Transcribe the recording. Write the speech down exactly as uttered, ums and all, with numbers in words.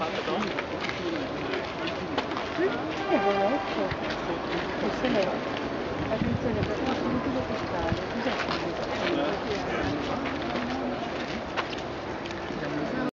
fatto? Avevo letto, questo è attenzione per la politica fiscale, cosa